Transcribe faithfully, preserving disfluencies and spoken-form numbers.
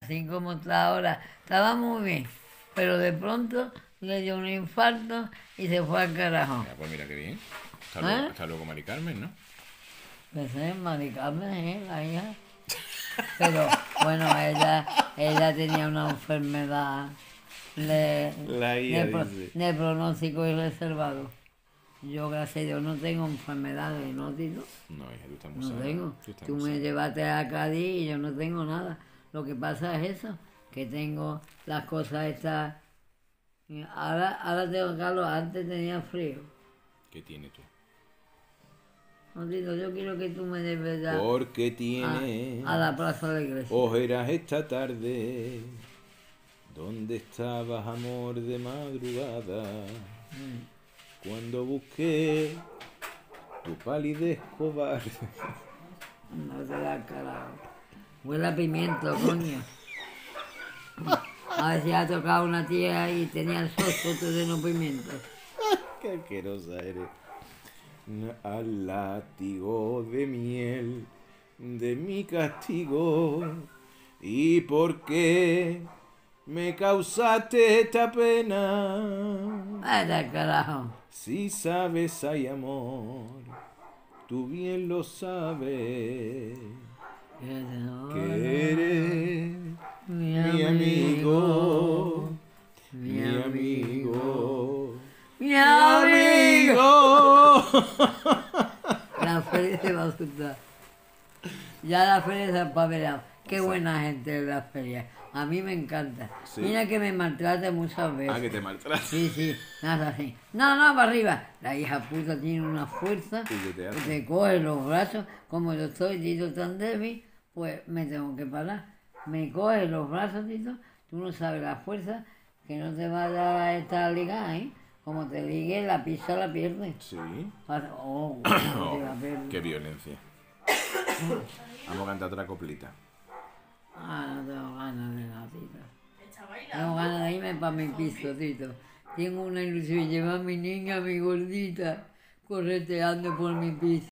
Así como está ahora, estaba muy bien, pero de pronto le dio un infarto y se fue al carajo. Ah, pues mira qué bien. Hasta ¿Eh? luego, hasta luego, Mari Carmen, ¿no? Pues es Mari Carmen, ¿eh? La hija. Pero bueno, ella, ella tenía una enfermedad de, La hija de, pro- dice. de pronóstico irreservado. Yo, gracias a Dios, no tengo enfermedades, ¿no, Tito? No, hija, tú estás muy No sana. tengo. Tú estás Tú muy me sana. llevaste a Cádiz y yo no tengo nada. Lo que pasa es eso, que tengo las cosas estas. Ahora, ahora tengo calor, antes tenía frío. ¿Qué tiene tú? No, Tito, yo quiero que tú me lleves ya Porque a, tiene a la plaza de la iglesia. ojeras esta tarde. ¿Dónde estabas, amor de madrugada? Mm. Cuando busqué tu palidez cobarde. No te da carajo. Huele a pimiento, coño. A ver si ha tocado una tía y tenía el sosto de no pimiento. Qué asquerosa eres. Al látigo de miel de mi castigo. ¿Y por qué me causaste esta pena? Vete al carajo. Si sabes hay amor, tú bien lo sabes. Que eres Mi mi amigo, mi mi amigo, mi mi amigo. amigo. La feria se va a asustar. Ya la feria se ha pavelado. Qué buena gente es la feria. A mí me encanta. Sí. Mira que me maltrata muchas veces. Ah, que te maltratas. Sí, sí, nada así. No, no, para arriba. La hija puta tiene una fuerza ¿Y qué te hace? que te coge los brazos. Como yo estoy, Tito, tan débil, pues me tengo que parar. Me coge los brazos, Tito. Tú no sabes la fuerza que no te va a dar a esta liga, ¿eh? Como te ligue, la pisa la pierdes. Sí. Pasa- Oh, te la pierdes. Qué violencia. Vamos a cantar otra coplita. Ah, no tengo ganas de nada, Tito. Tengo ganas de irme para mi piso, Tito. Tengo una ilusión, llevar a mi niña, a mi gordita, correteando por mi piso.